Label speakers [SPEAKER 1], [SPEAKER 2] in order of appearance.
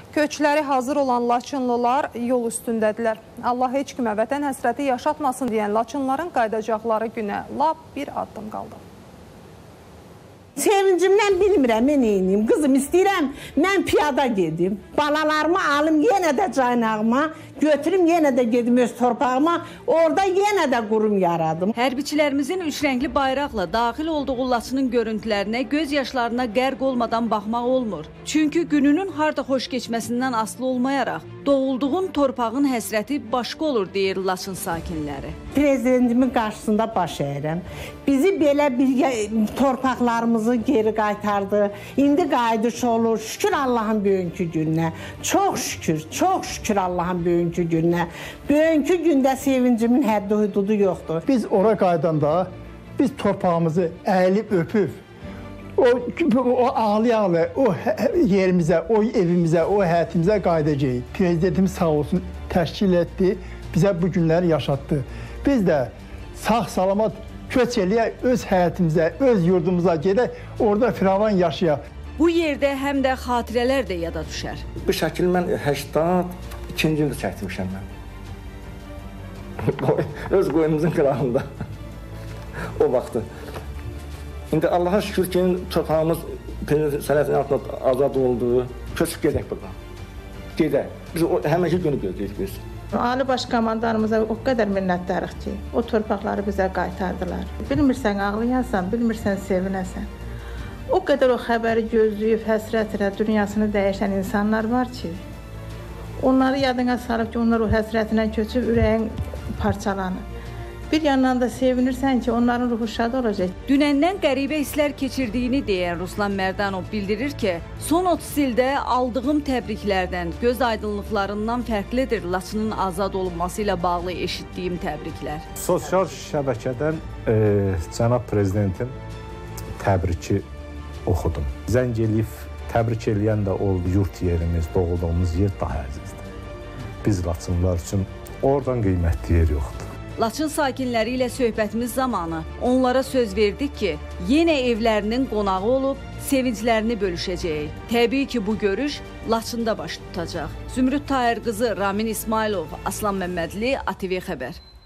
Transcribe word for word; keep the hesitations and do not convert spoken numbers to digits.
[SPEAKER 1] Köçləri hazır olan Laçınlılar yol üstündədirlər. Allah heç kimə vətən həsrəti yaşatmasın deyən Laçınlıların qaydacaqları günə lap bir addım qaldı.
[SPEAKER 2] Sevincimdən bilmirəm, mən neyiniyim. Qızım istəyirəm, mən piyada gedim. Balalarımı alım yenə də caynağıma, götürüm yenə də gedim öz torpağıma, orada yenə də qurum yaradım.
[SPEAKER 3] Hərbiçilərimizin üç rəngli bayraqla daxil olduğu Laçının görüntülərinə göz yaşlarına qərq olmadan baxmaq olmur. Çünki gününün harda xoş keçməsindən asılı olmayaraq, doğulduğun torpağın həsrəti başqa olur, deyir Laçın sakinləri.
[SPEAKER 2] Prezidentimin qarşısında baş əyirəm. Bizi belə bir torpaqlarımızı geri qaytardı. İndi qayıdış olur. Şükür Allah'ın bugünkü gününə. Çox şükür, çox şükür Allah'ın bugünkü gününə. Bugünkü gündə sevincimin həddi hududu yoxdur.
[SPEAKER 4] Biz ora qaydanda biz torpağımızı əyilib öpüb, o, o ağlaya-ağlaya o yerimizə, o evimizə, o həyətimizə qaydacağıq. Prezidentimiz sağ olsun təşkil etdi, bizə bu günləri yaşatdı. Biz də sağ-salamat köç eləyək, öz həyətimizə, öz yurdumuza gedək, orada firavan yaşayaq.
[SPEAKER 3] Bu yerdə həm də xatirələr də yada düşər.
[SPEAKER 5] Bu şəkil mən səksən ikinci ildə çəkmişəm mən. Öz qoyumuzun qırağında. O vaxtı. İndi Allaha şükür ki, torpağımız sənətin altında azad oldu. Köçüb gedək buradan. Gedək. Biz həmənki günü gözləyirik biz.
[SPEAKER 6] Ali Baş Komandanımıza o qədər minnətdarıq ki, o torpaqları bizə qaytardılar. Bilmirsən ağlayasan, bilmirsən sevinəsən. O qədər o xəbəri gözləyib, həsrətlə dünyasını dəyişən insanlar var ki, onları yadına salıb ki, onlar o həsrətinə köçüb ürəyin parçalanır. Bir yandan da sevinirsən ki, onların ruhu şad olacaq.
[SPEAKER 3] Dünəndən qəribə hisslər keçirdiyini deyən Ruslan Mərdanov bildirir ki, son otuz ildə aldığım təbriklərdən, göz aydınlıqlarından fərqlidir Laçının azad olunması ilə bağlı eşitdiyim təbriklər.
[SPEAKER 7] Sosial şəbəkədən e, cənab prezidentin təbriki oxudum. Zəng eləyib, təbrik eləyən də oldu, yurt yerimiz, doğulduğumuz yer daha əzizdir. Biz Laçınlar üçün oradan qiymətli yer yoxdur.
[SPEAKER 3] Laçın sakinləri ilə söhbətimiz zamanı onlara söz verdik ki, yenə evlərinin qonağı olub, sevinclərini bölüşəcəyik. Təbii ki, bu görüş Laçında baş tutacaq. Zümrüd Tahir qızı Ramin İsmailov, Aslan Məmmədli, A T V Xəbər.